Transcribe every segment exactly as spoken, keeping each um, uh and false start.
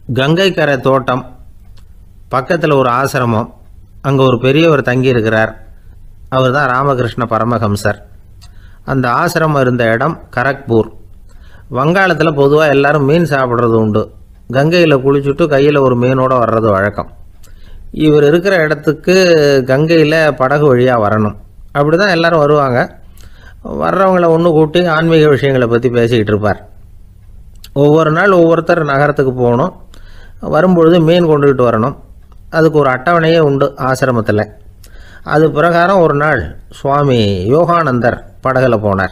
கங்கை கரை தோட்டம் பக்கத்தில் ஒரு ஆசிரமம், அங்கே ஒரு பெரியவர் தங்கியிருக்கிறார். அவர் தான் ராமகிருஷ்ண பரமஹம்சர். அந்த ஆசிரமம் இருந்த இடம் கரக்பூர். வங்காளத்தில் பொதுவாக எல்லோரும் மீன் சாப்பிட்றது உண்டு. கங்கையில் குளிச்சுட்டு கையில் ஒரு மீனோடு வர்றது வழக்கம். இவர் இருக்கிற இடத்துக்கு கங்கையில் படகு வழியாக வரணும். அப்படி தான் எல்லோரும் வருவாங்க. வர்றவங்கள ஒன்று கூட்டி ஆன்மீக விஷயங்களை பற்றி பேசிக்கிட்டு இருப்பார். ஒவ்வொரு நாள் ஒவ்வொருத்தர் நகரத்துக்கு போகணும். வரும்பொழுது மீன் கொண்டுக்கிட்டு வரணும். அதுக்கு ஒரு அட்டவணையே உண்டு ஆசிரமத்தில். அது பிரகாரம் ஒரு நாள் சுவாமி யோகானந்தர் படகில் போனார்.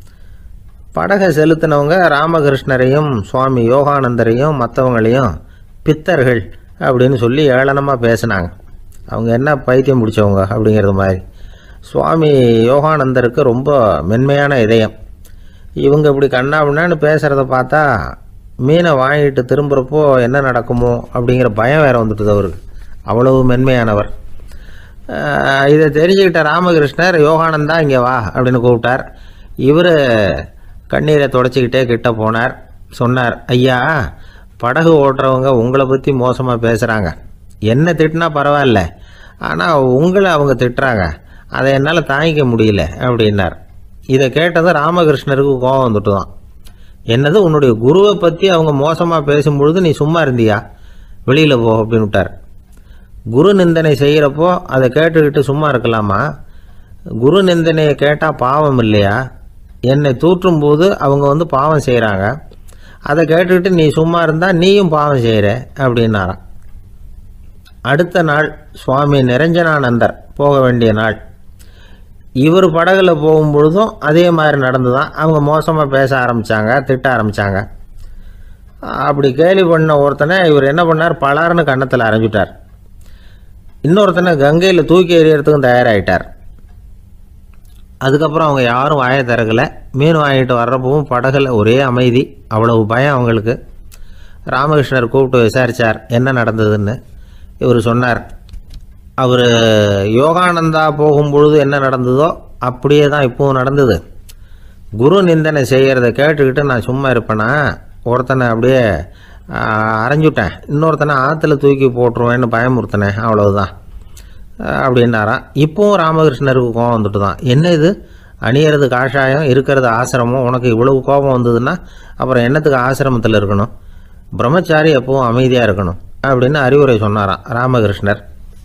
படகை செலுத்தினவங்க ராமகிருஷ்ணரையும் சுவாமி யோகானந்தரையும் மற்றவங்களையும் பித்தர்கள் அப்படின்னு சொல்லி ஏளனமாக பேசினாங்க. அவங்க என்ன பைத்தியம் பிடிச்சவங்க அப்படிங்கிறது மாதிரி. சுவாமி யோகானந்தருக்கு ரொம்ப மென்மையான இதயம். இவங்க இப்படி கண்ணாபின்னான்னு பேசுகிறத பார்த்தா மீனை வாங்கிட்டு திரும்புகிறப்போ என்ன நடக்குமோ அப்படிங்கிற பயம் வேறு வந்துட்டுது அவருக்கு. அவ்வளவு மென்மையானவர். இதை தெரிஞ்சுக்கிட்ட ராமகிருஷ்ணர் யோகானந்தா இங்கே வா அப்படின்னு கூப்பிட்டார். இவர் கண்ணீரை தொடச்சிக்கிட்டே கிட்ட போனார். சொன்னார், ஐயா, படகு ஓட்டுறவங்க உங்களை பற்றி மோசமாக பேசுகிறாங்க. என்ன திட்டினா பரவாயில்ல, ஆனால் உங்களை அவங்க திட்டுறாங்க. அதை என்னால் தாங்கிக்க முடியல அப்படின்னார். இதை கேட்டதும் ராமகிருஷ்ணருக்கு கோபம் வந்துட்டு தான். என்னது, உன்னுடைய குருவை பற்றி அவங்க மோசமாக பேசும்பொழுது நீ சும்மா இருந்தியா? வெளியில் போ அப்படின்னு விட்டார். குரு நிந்தனை செய்கிறப்போ அதை கேட்டுக்கிட்டு சும்மா இருக்கலாமா? குரு நிந்தனையை கேட்டால் பாவம் இல்லையா? என்னை தூற்றும் போது அவங்க வந்து பாவம் செய்கிறாங்க. அதை கேட்டுக்கிட்டு நீ சும்மா இருந்தால் நீயும் பாவம் செய்கிற அப்படின்னாராம். அடுத்த நாள் சுவாமி நிரஞ்சனானந்தர் போக வேண்டிய நாள். இவர் படகுல போகும்பொழுதும் அதே மாதிரி நடந்து தான். அவங்க மோசமாக பேச ஆரம்பித்தாங்க, திட்ட ஆரம்பித்தாங்க. அப்படி கேலி பண்ண ஒருத்தனை இவர் என்ன பண்ணார், பலார்னு கன்னத்தில் அரைஞ்சிட்டார். இன்னொருத்தனை கங்கையில் தூக்கி எறியறதுக்கும் தயாராகிட்டார். அதுக்கப்புறம் அவங்க யாரும் வாயை திறக்கலை. மீன் வாங்கிட்டு வர்றப்பவும் படகுல ஒரே அமைதி. அவ்வளவு பயம் அவங்களுக்கு. ராமகிருஷ்ணர் கூப்பிட்டு விசாரித்தார் என்ன நடந்ததுன்னு. இவர் சொன்னார், அவர் யோகானந்தா போகும்பொழுது என்ன நடந்ததோ அப்படியே தான் இப்போவும் நடந்தது. குரு நிந்தனை செய்கிறத கேட்டுக்கிட்டு நான் சும்மா இருப்பேனா? ஒருத்தனை அப்படியே அரைஞ்சுட்டேன், இன்னொருத்தனை ஆற்றுல தூக்கி போட்டுருவேன்னு பயமுறுத்தினேன், அவ்வளவுதான் அப்படின்னாராம். இப்போவும் ராமகிருஷ்ணருக்கு கோபம் வந்துட்டு தான். என்ன இது, அணியறது காஷாயம், இருக்கிறது ஆசிரமம், உனக்கு இவ்வளவு கோபம் வந்ததுன்னா அப்புறம் என்னத்துக்கு ஆசிரமத்தில் இருக்கணும்? பிரம்மச்சாரி எப்பவும் அமைதியாக இருக்கணும் அப்படின்னு அறிவுரை சொன்னாராம் ராமகிருஷ்ணர்.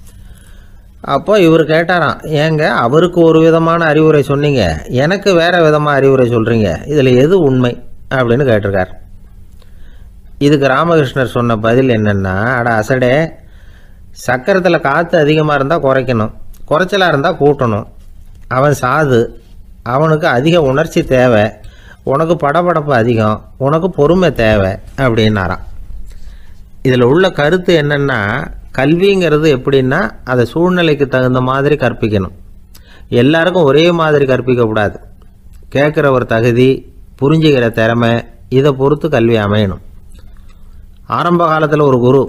அப்போ இவர் கேட்டாராம், ஏங்க அவருக்கு ஒரு விதமான அறிவுரை சொன்னீங்க, எனக்கு வேறு விதமாக அறிவுரை சொல்கிறீங்க, இதில் எது உண்மை அப்படின்னு கேட்டிருக்கார். இதுக்கு ராமகிருஷ்ணர் சொன்ன பதில் என்னென்னா, அட அசடே, சக்கரத்தில் காற்று அதிகமாக இருந்தால் குறைக்கணும், குறைச்சலாக இருந்தால் கூட்டணும். அவன் சாது, அவனுக்கு அதிக உணர்ச்சி தேவை, உனக்கு படபடப்பு அதிகம், உனக்கு பொறுமை தேவை அப்படின்னாராம். இதில் உள்ள கருத்து என்னென்னா, கல்விங்கிறது எப்படின்னா அதை சூழ்நிலைக்கு தகுந்த மாதிரி கற்பிக்கணும். எல்லாருக்கும் ஒரே மாதிரி கற்பிக்கக்கூடாது. கேட்குற ஒரு தகுதி, புரிஞ்சுக்கிற திறமை, இதை பொறுத்து கல்வி அமையணும். ஆரம்ப காலத்தில் ஒரு குரு,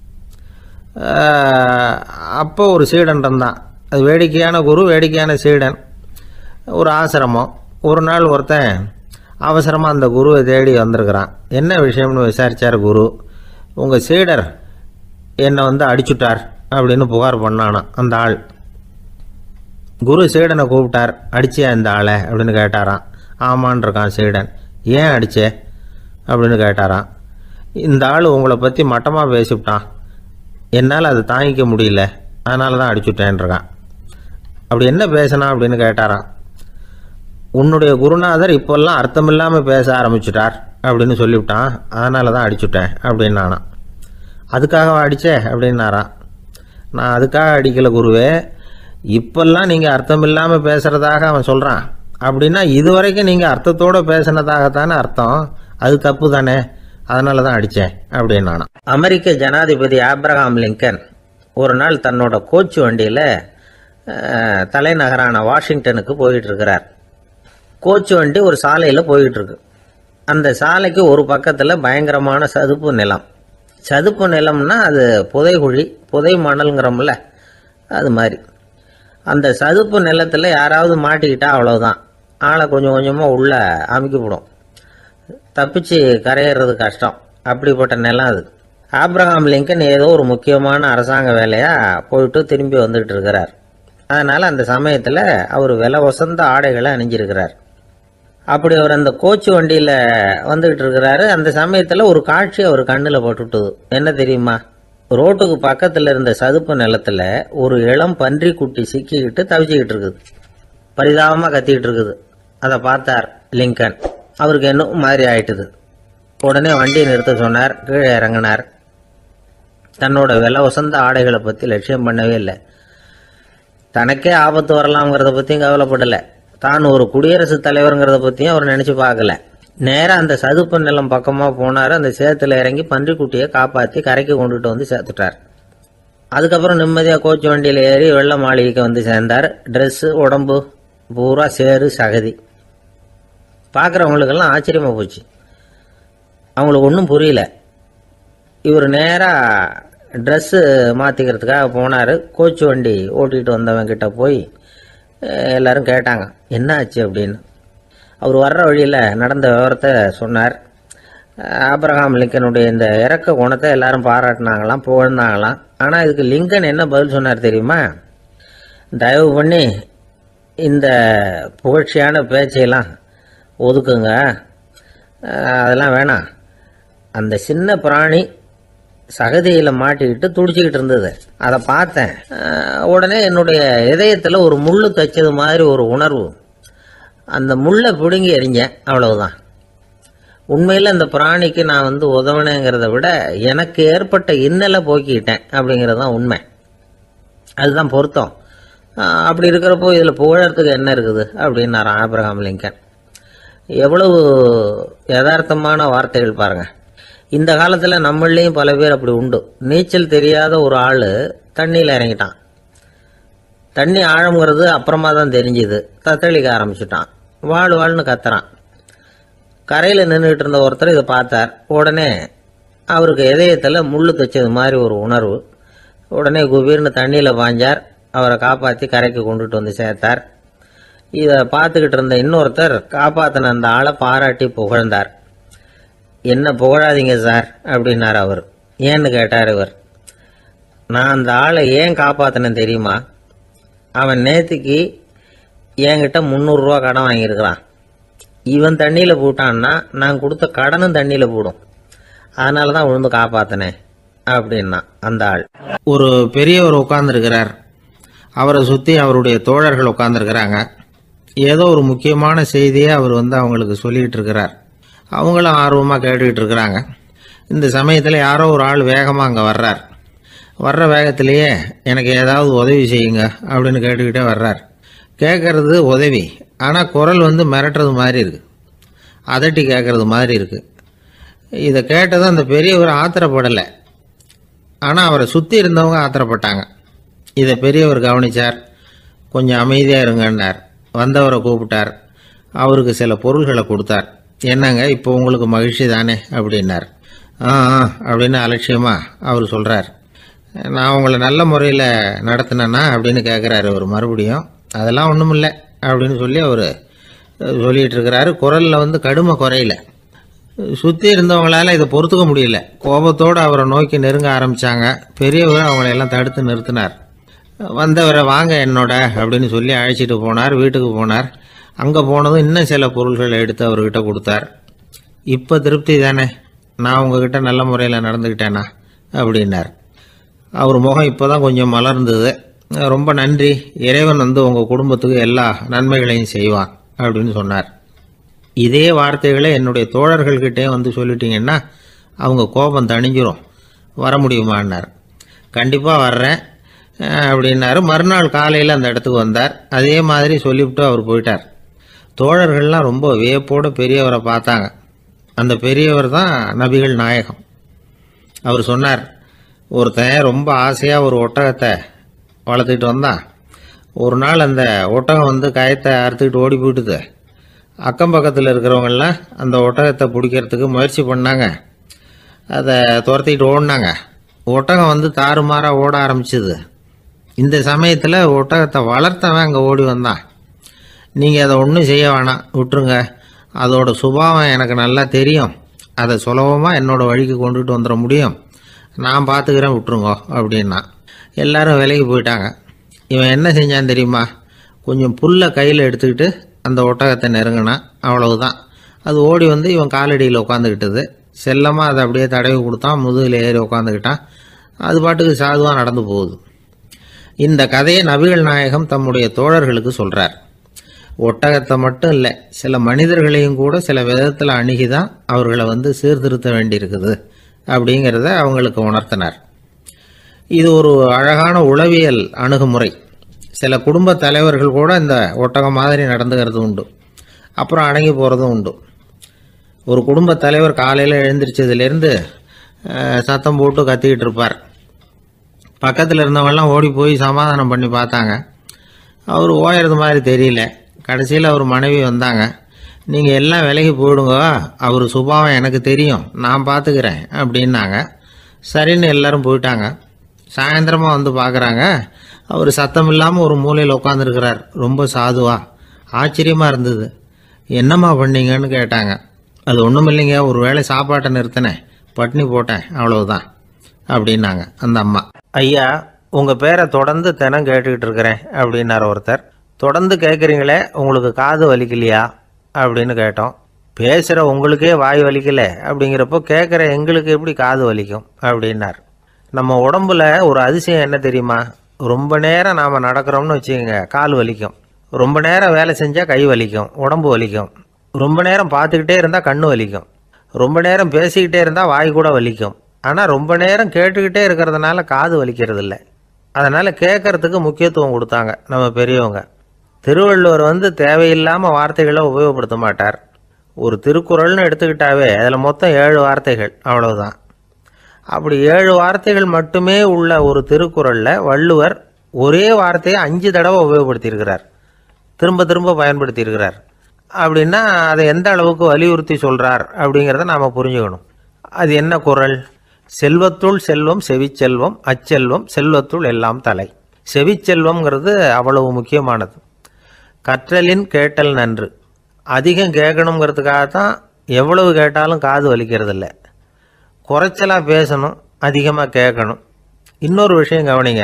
அப்போ ஒரு சீடன் இருந்தான். அது வேடிக்கையான குரு, வேடிக்கையான சீடன். ஒரு ஆசிரமம். ஒரு நாள் ஒருத்தன் அவசரமாக அந்த குருவை தேடி வந்திருக்கிறான். என்ன விஷயம்னு விசாரித்தார் குரு. உங்கள் சீடர் என்னை வந்து அடிச்சுட்டார் அப்படின்னு புகார் பண்ணானா அந்த ஆள். குரு சீடனை கூப்பிட்டார். அடிச்சியா இந்த ஆளை அப்படின்னு கேட்டாராம். ஆமான் இருக்கான் சீடன். ஏன் அடிச்சே அப்படின்னு கேட்டாராம். இந்த ஆள் உங்களை பற்றி மட்டமாக பேசிவிட்டான், என்னால் அதை தாங்கிக்க முடியல, அதனால தான் அடிச்சுட்டேன்ருக்கான். அப்படி என்ன பேசினா அப்படின்னு கேட்டாராம். உன்னுடைய குருநாதர் இப்போல்லாம் அர்த்தமில்லாமல் பேச ஆரம்பிச்சுட்டார் அப்படின்னு சொல்லிவிட்டான், அதனால தான் அடிச்சுட்டேன் அப்படின்னு நானா. அதுக்காக அடித்தே அப்படின்னாரான். நான் அதுக்காக அடிக்கலை குருவே, இப்பெல்லாம் நீங்கள் அர்த்தம் இல்லாமல் பேசுகிறதாக அவன் சொல்கிறான், அப்படின்னா இது வரைக்கும் நீங்கள் அர்த்தத்தோடு பேசினதாகத்தானே அர்த்தம், அது தப்பு தானே, அதனால தான் அடித்தேன் அப்படின்னு நானா. அமெரிக்க ஜனாதிபதி ஆப்ரஹாம் லிங்கன் ஒரு நாள் தன்னோட கோச்சு வண்டியில் தலைநகரான வாஷிங்டனுக்கு போயிட்டு இருக்கிறார். கோச்சு வண்டி ஒரு சாலையில் போயிட்டு இருக்கு. அந்த சாலைக்கு ஒரு பக்கத்தில் பயங்கரமான சதுப்பு நிலம். சதுப்பு நிலம்னா அது புதைகுழி, புதை மணல்ங்கிறோம்ல, அது மாதிரி. அந்த சதுப்பு நிலத்தில் யாராவது மாட்டிக்கிட்டா அவ்வளோதான், ஆளை கொஞ்சம் கொஞ்சமாக உள்ளே அமுக்கிவிடும், தப்பிச்சு கரையிறது கஷ்டம். அப்படிப்பட்ட நிலம் அது. ஆப்ரஹாம் லிங்கன் ஏதோ ஒரு முக்கியமான அரசாங்க வேலையாக போயிட்டு திரும்பி வந்துகிட்டு இருக்கிறார். அதனால் அந்த சமயத்தில் அவர் விலை வசந்த ஆடைகளை அணிஞ்சிருக்கிறார். அப்படி அவர் அந்த கோச்சு வண்டியில் வந்துக்கிட்டு இருக்கிறாரு. அந்த சமயத்தில் ஒரு காட்சி அவர் கண்ணில் போட்டுவிட்டது. என்ன தெரியுமா? ரோட்டுக்கு பக்கத்தில் இருந்த சதுப்பு நிலத்தில் ஒரு இளம் பன்றி குட்டி சிக்கிக்கிட்டு தவிச்சிக்கிட்டு இருக்குது. பரிதாபமாக கத்திக்கிட்டு இருக்குது. அதை பார்த்தார் லிங்கன். அவருக்கு இன்னும் மாதிரி ஆயிட்டுது. உடனே வண்டியை நிறுத்த சொன்னார். கீழே இறங்கினார். தன்னோட விலை வசந்த ஆடைகளை பற்றி லட்சியம் பண்ணவே இல்லை. தனக்கே ஆபத்து வரலாம்ங்கிறத பற்றியும் கவலைப்படலை. தான் ஒரு குடியரசுத் தலைவருங்கிறத பற்றியும் அவர் நினச்சி பார்க்கல. நேராக அந்த சதுப்பு நிலம் பக்கமாக போனார். அந்த சேத்துல இறங்கி பன்றிக்குட்டியை காப்பாற்றி கரைக்கு கொண்டுட்டு வந்து சேர்த்துட்டார். அதுக்கப்புறம் நிம்மதியாக கோச்சு வண்டியில் ஏறி வெள்ள மாளிகைக்கு வந்து சேர்ந்தார். ட்ரெஸ்ஸு உடம்பு பூரா சேரு சகதி. பார்க்குறவங்களுக்கெல்லாம் ஆச்சரியமாக போச்சு. அவங்களுக்கு ஒன்றும் புரியல. இவர் நேராக ட்ரெஸ்ஸு மாற்றிக்கிறதுக்காக போனார். கோச்சு வண்டி ஓட்டிகிட்டு வந்தவங்கிட்ட போய் எல்லோரும் கேட்டாங்க என்ன ஆச்சு அப்படின்னு. அவர் வர்ற வழியில் நடந்த விவரத்தை சொன்னார். ஆப்ரஹாம் லிங்கனுடைய இந்த இறக்க குணத்தை எல்லாரும் பாராட்டினாங்களாம், புகழ்ந்தாங்களாம். ஆனால் இதுக்கு லிங்கன் என்ன பதில் சொன்னார் தெரியுமா? தயவு பண்ணி இந்த புகழ்ச்சியான பேச்சையெல்லாம் ஒதுக்குங்க, அதெல்லாம் வேணாம். அந்த சின்ன பிராணி சகதியில் மாட்டிக்கிட்டு துடிச்சிக்கிட்டு இருந்தது. அதை பார்த்தேன். உடனே என்னுடைய இதயத்தில் ஒரு முள் தைச்சது மாதிரி ஒரு உணர்வு. அந்த முள்ளை பிடுங்கி எறிஞ்சேன், அவ்வளவுதான். உண்மையில் அந்த பிராணிக்கு நான் வந்து உதவினேங்கிறத விட எனக்கு ஏற்பட்ட இன்னலை போக்கிக்கிட்டேன் அப்படிங்கிறது தான் உண்மை. அதுதான் பொருத்தம். அப்படி இருக்கிறப்போ இதில் புகழறதுக்கு என்ன இருக்குது அப்படின்னாரு ஆப்ரஹாம் லிங்கன். எவ்வளவு யதார்த்தமான வார்த்தைகள் பாருங்கள். இந்த காலத்தில் நம்மளையும் பல பேர் அப்படி உண்டு. நீச்சல் தெரியாத ஒரு ஆள் தண்ணியில் இறங்கிட்டான். தண்ணி ஆழம்ங்கிறது அப்புறமா தான் தெரிஞ்சுது. தத்தளிக்க ஆரம்பிச்சுட்டான். வாழ் வாழ்னு கத்துறான். கரையில் நின்றுட்டு இருந்த ஒருத்தர் இதை பார்த்தார். உடனே அவருக்கு இதயத்தில் முள்ளு தைச்சது மாதிரி ஒரு உணர்வு. உடனே குபீர்னு தண்ணியில் பாஞ்சார். அவரை காப்பாற்றி கரைக்கு கொண்டுட்டு வந்து சேர்த்தார். இதை பார்த்துக்கிட்டு இருந்த இன்னொருத்தர் காப்பாற்றின அந்த ஆளை பாராட்டி புகழ்ந்தார். என்ன புகழாதீங்க சார் அப்படின்னார் அவர். ஏன்னு கேட்டார் இவர். நான் அந்த ஆளை ஏன் காப்பாற்றினேன் தெரியுமா? அவன் நேற்றுக்கு என்கிட்ட முந்நூறுரூவா கடன் வாங்கியிருக்கிறான். இவன் தண்ணியில் போட்டான்னா நான் கொடுத்த கடனும் தண்ணியில் போடும். அதனால தான் விழுந்து காப்பாற்றினேன் அப்படின்னா அந்த ஆள். ஒரு பெரியவர் உட்கார்ந்துருக்கிறார். அவரை சுற்றி அவருடைய தோழர்கள் உட்கார்ந்துருக்கிறாங்க. ஏதோ ஒரு முக்கியமான செய்தியை அவர் வந்து அவங்களுக்கு சொல்லிக்கிட்டு இருக்கிறார். அவங்களும் ஆர்வமாக கேட்டுக்கிட்டு இருக்கிறாங்க. இந்த சமயத்தில் யாரோ ஒரு ஆள் வேகமாக அங்கே வர்றார். வர்ற வேகத்திலேயே எனக்கு ஏதாவது உதவி செய்யுங்க அப்படின்னு கேட்டுக்கிட்டே வர்றார். கேட்கறது உதவி, ஆனால் குரல் வந்து மிரட்டுறது மாதிரி இருக்குது, அதட்டி கேட்கறது மாதிரி இருக்குது. இதை கேட்டதும் அந்த பெரியவர் ஆத்திரப்படலை. ஆனால் அவரை சுற்றி இருந்தவங்க ஆத்திரப்பட்டாங்க. இதை பெரியவர் கவனித்தார். கொஞ்சம் அமைதியாக இருங்கன்னார். வந்தவரை கூப்பிட்டார். அவருக்கு சில பொருள்களை கொடுத்தார். என்னங்க இப்போ உங்களுக்கு மகிழ்ச்சி தானே அப்படின்னார். ஆ ஆ அப்படின்னு அலட்சியமாக அவர் சொல்கிறார். நான் உங்களை நல்ல முறையில் நடத்தினேன்னா அப்படின்னு கேட்குறாரு அவர் மறுபடியும். அதெல்லாம் ஒன்றும் இல்லை அப்படின்னு சொல்லி அவர் சொல்லிகிட்டு இருக்கிறாரு. குரலில் வந்து கடுமை குறையில. சுற்றி இருந்தவங்களால இதை பொறுத்துக்க முடியல. கோபத்தோடு அவரை நோக்கி நெருங்க ஆரம்பித்தாங்க. பெரியவர் அவங்களையெல்லாம் தடுத்து நிறுத்தினார். வந்தவரை வாங்க என்னோட அப்படின்னு சொல்லி அழைச்சிட்டு போனார். வீட்டுக்கு போனார். அங்கே போனதும் இன்னும் சில பொருள்களை எடுத்து அவர்கிட்ட கொடுத்தார். இப்போ திருப்தி தானே, நான் உங்ககிட்ட நல்ல முறையில் நடந்துக்கிட்டேனா அப்படின்னார். அவர் முகம் இப்போ தான் கொஞ்சம் மலர்ந்தது. ரொம்ப நன்றி, இறைவன் வந்து உங்கள் குடும்பத்துக்கு எல்லா நன்மைகளையும் செய்வான் அப்படின்னு சொன்னார். இதே வார்த்தைகளை என்னுடைய தோழர்கள்கிட்டே வந்து சொல்லிட்டீங்கன்னா அவங்க கோபம் தணிஞ்சிரும், வர முடியுமான்னார். கண்டிப்பாக வர்றேன் அப்படின்னாரு. மறுநாள் காலையில் அந்த இடத்துக்கு வந்தார். அதே மாதிரி சொல்லிவிட்டு அவர் போயிட்டார். தோழர்கள்லாம் ரொம்ப வியப்போடு பெரியவரை பார்த்தாங்க. அந்த பெரியவர் தான் நபிகள் நாயகம். அவர் சொன்னார், ஒருத்தன் ரொம்ப ஆசையாக ஒரு ஒட்டகத்தை வளர்த்துக்கிட்டு வந்தான். ஒரு நாள் அந்த ஒட்டகம் வந்து கயத்தை அறுத்துக்கிட்டு ஓடி போயிட்டுது. அக்கம் பக்கத்தில் இருக்கிறவங்கெல்லாம் அந்த ஒட்டகத்தை பிடிக்கிறதுக்கு முயற்சி பண்ணாங்க. அதை துரத்திக்கிட்டு ஓடினாங்க. ஒட்டகம் வந்து தாறுமாறாக ஓட ஆரம்பிச்சிது. இந்த சமயத்தில் ஒட்டகத்தை வளர்த்தவன் அங்கே ஓடி வந்தான். நீங்கள் அதை ஒன்றும் செய்ய வேணாம், விட்டுருங்க. அதோட சுபாவம் எனக்கு நல்லா தெரியும். அதை சுலபமாக என்னோடய வழிக்கு கொண்டுட்டு வந்துட முடியும். நான் பார்த்துக்கிறேன் விட்டுருங்கோ அப்படின்னா. எல்லோரும் விலைக்கு போயிட்டாங்க. இவன் என்ன செஞ்சான் தெரியுமா? கொஞ்சம் புல்லை கையில் எடுத்துக்கிட்டு அந்த ஒட்டகத்தை நெருங்கினான். அவ்வளவுதான். அது ஓடி வந்து இவன் காலடியில் உட்காந்துக்கிட்டது. செல்லமாக அதை அப்படியே தடவி கொடுத்தான். முதுகில் ஏறி உட்காந்துக்கிட்டான். அது பாட்டுக்கு சாதுவாக நடந்து போகுது. இந்த கதையை நபிகள் நாயகம் தம்முடைய தோழர்களுக்கு சொல்கிறார். ஒட்டகத்தை மட்டும் இல்லை, சில மனிதர்களையும் கூட சில விதத்தில் அணுகி தான் அவர்களை வந்து சீர்திருத்த வேண்டியிருக்குது அப்படிங்கிறத அவங்களுக்கு உணர்த்தினார். இது ஒரு அழகான உளவியல் அணுகுமுறை. சில குடும்ப தலைவர்கள் கூட இந்த ஒட்டகம் மாதிரி நடந்துக்கிறது உண்டு. அப்புறம் அடங்கி போகிறதும் உண்டு. ஒரு குடும்ப தலைவர் காலையில் எழுந்திரிச்சதுலேருந்து சத்தம் போட்டு கத்திக்கிட்டு இருப்பார். பக்கத்தில் இருந்தவங்கெல்லாம் ஓடி போய் சமாதானம் பண்ணி பார்த்தாங்க. அவர் ஓயறது மாதிரி தெரியல. கடைசியில் அவர் மனைவி வந்தாங்க. நீங்கள் எல்லாம் விலகி போயிடுங்க, அவர் சுபாவம் எனக்கு தெரியும், நான் பார்த்துக்கிறேன் அப்படின்னாங்க. சரின்னு எல்லோரும் போயிட்டாங்க. சாயந்தரமாக வந்து பார்க்குறாங்க, அவர் சத்தம் இல்லாமல் ஒரு மூலையில் உட்காந்துருக்கிறார். ரொம்ப சாதுவா. ஆச்சரியமாக இருந்தது. என்னம்மா பண்ணீங்கன்னு கேட்டாங்க. அது ஒன்றும் இல்லைங்க, ஒரு வேளை சாப்பாட்டை நிறுத்தினேன், பட்னி போட்டேன், அவ்வளவுதான் அப்படின்னாங்க அந்த அம்மா. ஐயா, உங்கள் பேரை தொடர்ந்து தினம் கேட்டுக்கிட்டு இருக்கிறேன் அப்படின்னார் ஒருத்தர். தொடர்ந்து கேட்குறீங்களே, உங்களுக்கு காது வலிக்கலையா அப்படின்னு கேட்டோம். பேசுகிற உங்களுக்கே வாய் வலிக்கலை அப்படிங்கிறப்போ கேட்குற எங்களுக்கு எப்படி காது வலிக்கும் அப்படின்னார். நம்ம உடம்புல ஒரு அதிசயம் என்ன தெரியுமா? ரொம்ப நேரம் நாம் நடக்கிறோம்னு வச்சுக்கோங்க, கால் வலிக்கும். ரொம்ப நேரம் வேலை செஞ்சால் கை வலிக்கும், உடம்பு வலிக்கும். ரொம்ப நேரம் பார்த்துக்கிட்டே இருந்தால் கண்ணு வலிக்கும். ரொம்ப நேரம் பேசிக்கிட்டே இருந்தால் வாய் கூட வலிக்கும். ஆனால் ரொம்ப நேரம் கேட்டுக்கிட்டே இருக்கிறதுனால காது வலிக்கிறது இல்லை. அதனால் கேட்கறதுக்கு முக்கியத்துவம் கொடுத்தாங்க நம்ம பெரியவங்க. திருவள்ளுவர் வந்து தேவையில்லாமல் வார்த்தைகளை உபயோகப்படுத்த மாட்டார். ஒரு திருக்குறள்னு எடுத்துக்கிட்டாவே அதில் மொத்தம் ஏழு வார்த்தைகள், அவ்வளவுதான். அப்படி ஏழு வார்த்தைகள் மட்டுமே உள்ள ஒரு திருக்குறளில் வள்ளுவர் ஒரே வார்த்தையை அஞ்சு தடவை உபயோகப்படுத்தியிருக்கிறார், திரும்ப திரும்ப பயன்படுத்தியிருக்கிறார். அப்படின்னா அதை எந்த அளவுக்கு வலியுறுத்தி சொல்கிறார் அப்படிங்கிறத நாம் புரிஞ்சுக்கணும். அது என்ன குறள்? செல்வத்துள் செல்வம் செவிச்செல்வம், அச்செல்வம் செல்வத்துள் எல்லாம் தலை. செவிச்செல்வம்ங்கிறது அவ்வளவு முக்கியமானது. கற்றலின் கேட்டல் நன்று. அதிகம் கேட்கணுங்கிறதுக்காகத்தான் எவ்வளவு கேட்டாலும் காது வலிக்கிறது இல்லை. குறைச்சலாக பேசணும், அதிகமாக கேட்கணும். இன்னொரு விஷயம் கவனிங்க.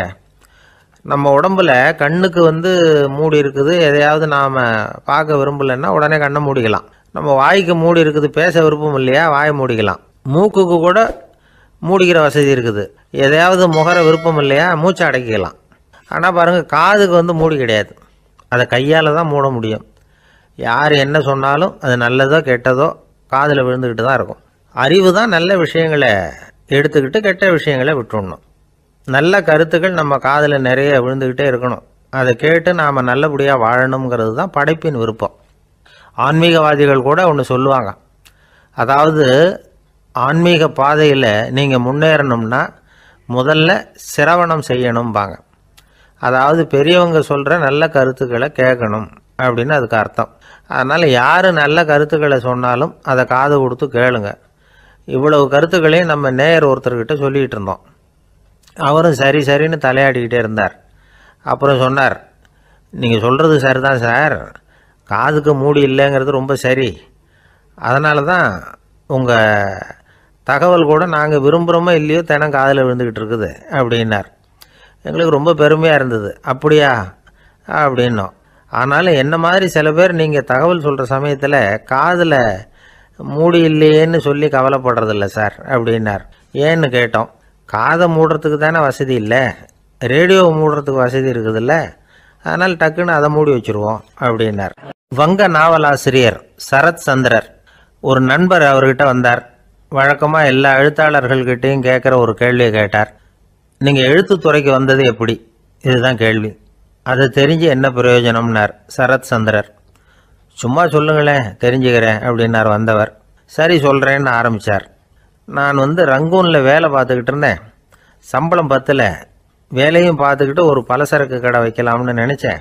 நம்ம உடம்புல கண்ணுக்கு வந்து மூடி இருக்குது, எதையாவது நாம் பார்க்க விரும்பலைன்னா உடனே கண்ணை மூடிக்கலாம். நம்ம வாய்க்கு மூடி இருக்குது, பேச விருப்பம் இல்லையா, வாயை மூடிக்கலாம். மூக்குக்கு கூட மூடிக்கிற வசதி இருக்குது, எதையாவது முகர விருப்பம் இல்லையா, மூச்சை அடக்கிக்கலாம். ஆனால் பாருங்கள், காதுக்கு வந்து மூடி கிடையாது, அதை கையால் தான் மூட முடியும். யார் என்ன சொன்னாலும் அது நல்லதோ கெட்டதோ காதில் விழுந்துக்கிட்டு தான் இருக்கும். அறிவு தான் நல்ல விஷயங்களை எடுத்துக்கிட்டு கெட்ட விஷயங்களை விட்டுடணும். நல்ல கருத்துக்கள் நம்ம காதில் நிறைய விழுந்துக்கிட்டே இருக்கணும். அதை கேட்டு நாம் நல்லபடியாக வாழணுங்கிறது தான் படைப்பின் விருப்பம். ஆன்மீகவாதிகள் கூட ஒன்று சொல்லுவாங்க. அதாவது ஆன்மீக பாதையில் நீங்கள் முன்னேறணும்னா முதல்ல சிரவணம் செய்யணும்பாங்க. அதாவது பெரியவங்க சொல்கிற நல்ல கருத்துக்களை கேட்கணும் அப்படின்னு அதுக்கு அர்த்தம். அதனால் யார் நல்ல கருத்துக்களை சொன்னாலும் அதை காது கொடுத்து கேளுங்க. இவ்வளவு கருத்துக்களையும் நம்ம நேயர் ஒருத்தர்கிட்ட சொல்லிகிட்டு இருந்தோம். அவரும் சரி சரின்னு தலையாடிக்கிட்டே இருந்தார். அப்புறம் சொன்னார், நீங்கள் சொல்கிறது சரிதான் சார், காதுக்கு மூடி இல்லைங்கிறது ரொம்ப சரி. அதனால தான் உங்கள் தகவல் கூட நாங்கள் விரும்புகிறோமோ இல்லையோ தினம் காதில் விழுந்துக்கிட்டு இருக்குது அப்படின்னார். எங்களுக்கு ரொம்ப பெருமையாக இருந்தது. அப்படியா அப்படின்னோம். ஆனாலும் என்ன மாதிரி சில பேர் நீங்கள் தகவல் சொல்கிற சமயத்தில் காதில் மூடி இல்லையேன்னு சொல்லி கவலைப்படுறதில்ல சார் அப்படின்னார். ஏன்னு கேட்டோம். காதை மூடுறதுக்கு தானே வசதி இல்லை, ரேடியோவை மூடுறதுக்கு வசதி இருக்குதுல்ல, அதனால் டக்குன்னு அதை மூடி வச்சுருவோம் அப்படின்னார். வங்க நாவலாசிரியர் சரத் சந்திரர் ஒரு நண்பர் அவர்கிட்ட வந்தார். வழக்கமாக எல்லா எழுத்தாளர்கள்கிட்டையும் கேட்குற ஒரு கேள்வியை கேட்டார். நீங்கள் எழுத்துத்துறைக்கு வந்தது எப்படி? இதுதான் கேள்வி. அதை தெரிஞ்சு என்ன பிரயோஜனம்னார் சரத் சந்திரர். சும்மா சொல்லுங்களேன், தெரிஞ்சுக்கிறேன் அப்படின்னார் வந்தவர். சரி சொல்கிறேன்னு ஆரம்பித்தார். நான் வந்து ரங்கூனில் வேலை பார்த்துக்கிட்டு இருந்தேன். சம்பளம் பத்தில், வேலையும் பார்த்துக்கிட்டு ஒரு பலசரக்கு கடை வைக்கலாம்னு நினச்சேன்.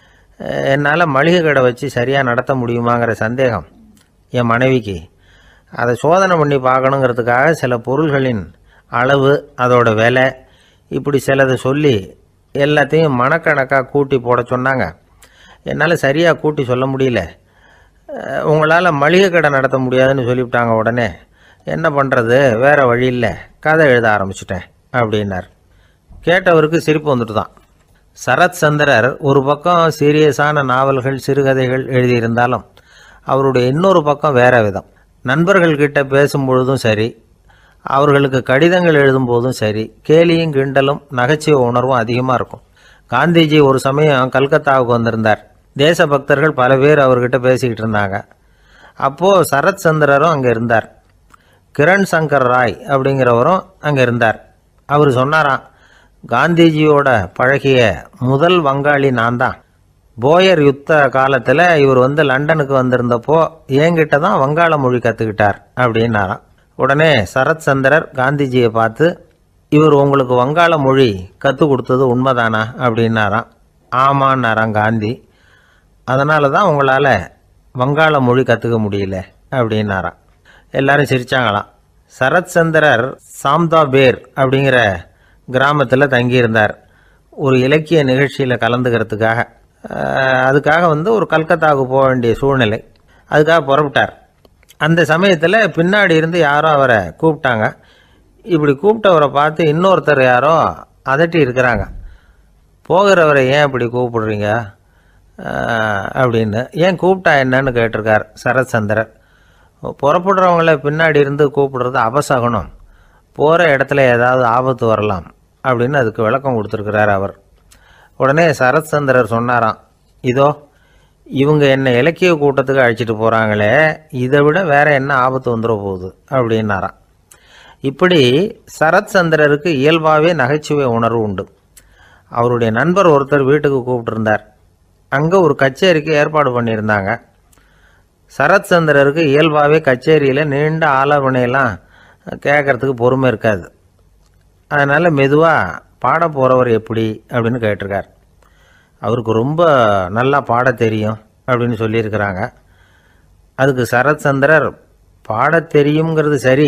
என்னால் மளிகை கடை வச்சு சரியாக நடத்த முடியுமாங்கிற சந்தேகம் என் மனைவிக்கு. அதை சோதனை பண்ணி பார்க்கணுங்கிறதுக்காக சில பொருள்களின் அளவு, அதோட விலை, இப்படி சிலதை சொல்லி எல்லாத்தையும் மனக்கணக்காக கூட்டி போட சொன்னாங்க. என்னால் சரியாக கூட்டி சொல்ல முடியல. உங்களால் மளிகை கடை நடத்த முடியாதுன்னு சொல்லிவிட்டாங்க. உடனே என்ன பண்ணுறது, வேறு வழி இல்லை, கதை எழுத ஆரம்பிச்சிட்டேன் அப்படின்னார். கேட்டவருக்கு சிரிப்பு வந்துட்டு தான். சரத் சந்திரர் ஒரு பக்கம் சீரியஸான நாவல்கள் சிறுகதைகள் எழுதியிருந்தாலும் அவருடைய இன்னொரு பக்கம் வேற விதம். நண்பர்கள்கிட்ட பேசும்பொழுதும் சரி, அவர்களுக்கு கடிதங்கள் எழுதும்போதும் சரி, கேலியும் கிண்டலும் நகைச்சுவை உணர்வும் அதிகமாக இருக்கும். காந்திஜி ஒரு சமயம் கல்கத்தாவுக்கு வந்திருந்தார். தேசபக்தர்கள் பல பேர் அவர்கிட்ட பேசிக்கிட்டு இருந்தாங்க. அப்போது சரத் சந்திரரும் அங்கே இருந்தார். கிரண் சங்கர் ராய் அப்படிங்கிறவரும் அங்கே இருந்தார். அவர் சொன்னாராம், காந்திஜியோட பழகிய முதல் வங்காளி நான் தான். போயர் யுத்த காலத்தில் இவர் வந்து லண்டனுக்கு வந்திருந்தப்போ என்கிட்ட தான் வங்காள மொழி கற்றுக்கிட்டார் அப்படின்னாராம். உடனே சரத் சந்திரர் காந்திஜியை பார்த்து, இவர் உங்களுக்கு வங்காள மொழி கற்றுக் கொடுத்தது உண்மைதானா அப்படின்னாராம். ஆமான்னாராம் காந்தி. அதனால தான் உங்களால் வங்காள மொழி கற்றுக்க முடியல அப்படின்னாராம். எல்லாரும் சிரிச்சாங்களாம். சரத் சந்திரர் சாம்தாபேர் அப்படிங்கிற கிராமத்தில் தங்கியிருந்தார் ஒரு இலக்கிய நிகழ்ச்சியில் கலந்துக்கிறதுக்காக. அதுக்காக வந்து ஒரு கல்கத்தாவுக்கு போக வேண்டிய சூழ்நிலை. அதுக்காக புறப்பட்டார். அந்த சமயத்தில் பின்னாடி இருந்து யாரோ அவரை கூப்பிட்டாங்க. இப்படி கூப்பிட்டவரை பார்த்து இன்னொருத்தர் யாரோ அதட்டி இருக்கிறாங்க. போகிறவரை ஏன் இப்படி கூப்பிடுறீங்க அப்படின்னு. ஏன் கூப்பிட்டா என்னன்னு கேட்டிருக்கார் சரத் சந்திரர். புறப்படுறவங்கள பின்னாடி இருந்து கூப்பிடுறது அபசகுனம், போகிற இடத்துல ஏதாவது ஆபத்து வரலாம் அப்படின்னு அதுக்கு விளக்கம் கொடுத்துருக்கிறார் அவர். உடனே சரத் சந்திரர் சொன்னாராம், இதோ இவங்க என்னை இலக்கிய கூட்டத்துக்கு அழைச்சிட்டு போகிறாங்களே, இதை விட வேற என்ன ஆபத்து வந்துட போகுது அப்படின்னாராம். இப்படி சரத் சந்திரருக்கு இயல்பாகவே நகைச்சுவை உணர்வு உண்டு. அவருடைய நண்பர் ஒருத்தர் வீட்டுக்கு கூப்பிட்டுருந்தார். அங்கே ஒரு கச்சேரிக்கு ஏற்பாடு பண்ணியிருந்தாங்க. சரத் சந்திரருக்கு இயல்பாகவே கச்சேரியில் நீண்ட ஆலோசனையெல்லாம் கேட்கறதுக்கு பொறுமை இருக்காது. அதனால் மெதுவாக பாட போகிறவர் எப்படி அப்படின்னு கேட்டிருக்கார். அவருக்கு ரொம்ப நல்லா பாட தெரியும் அப்படின்னு சொல்லியிருக்கிறாங்க. அதுக்கு சரத் சந்திரர், பாட தெரியுங்கிறது சரி,